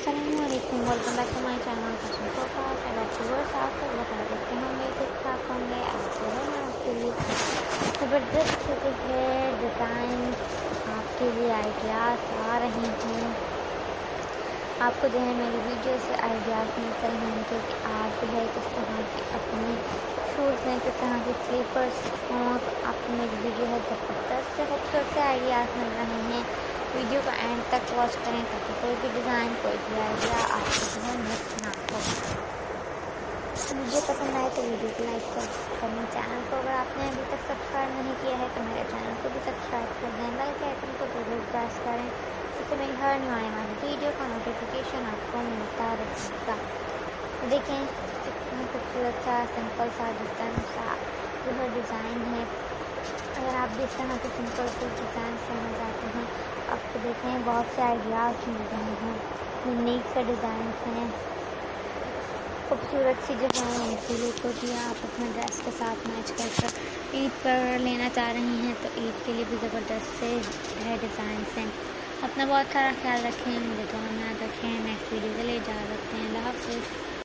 अस्सलामुअलैकुम, welcome back to my channel fashion focus. अगर viewers आप सब बता देते होंगे ठीक ठाक होंगे। आज जो है मैं आपके लिए ज़बरदस्त जो है डिज़ाइन आपके लिए आइडियाज़ आ रही हैं। आपको जो है मेरी वीडियो से आइडियाज़ मिल रहे हैं कि आप जो है किस तरह की अपने शूज़ में किस तरह के स्लीपर्स हों। तो आपको मेरी वीडियो है ज़बरदस्त से खूबसूरत से आइडियाज़ मिल रहे हैं। वीडियो को एंड तक वॉच करें ताकि कोई भी डिज़ाइन कोई भी आइडिया आपको जो है मिस ना हो। वीडियो पसंद आए तो वीडियो को लाइक करें। चैनल को अगर आपने अभी तक सब्सक्राइब नहीं किया है तो मेरे चैनल को भी सब्सक्राइब कर दें। बेल के आइकन को ज़रूर प्रेस करें जिससे मेरी हर न्यू आने वाली वीडियो का नोटिफिकेशन आपको मिलता रहेगा। देखें कितना खूबसूरत सा सिंपल सा डिज़ाइन सा जो है डिज़ाइन है। अगर आप भी इस तरह के सिंपल से डिज़ाइन करना चाहते हैं आपको देखें बहुत से आइडियाज़ मिल रहे हैं। यूनिक से डिज़ाइन हैं, खूबसूरत सी जो है उनकी लुक होती है। आप अपने ड्रेस के साथ मैच कर ईद पर लेना चाह रही हैं तो ईद के लिए भी ज़बरदस्त से है डिज़ाइन हैं। अपना बहुत सारा ख्याल रखें, मुझे दुआ में याद रखें। नेक्स्ट वीडियो के लिए इजाज़त दें। अल्लाह हाफ़िज़।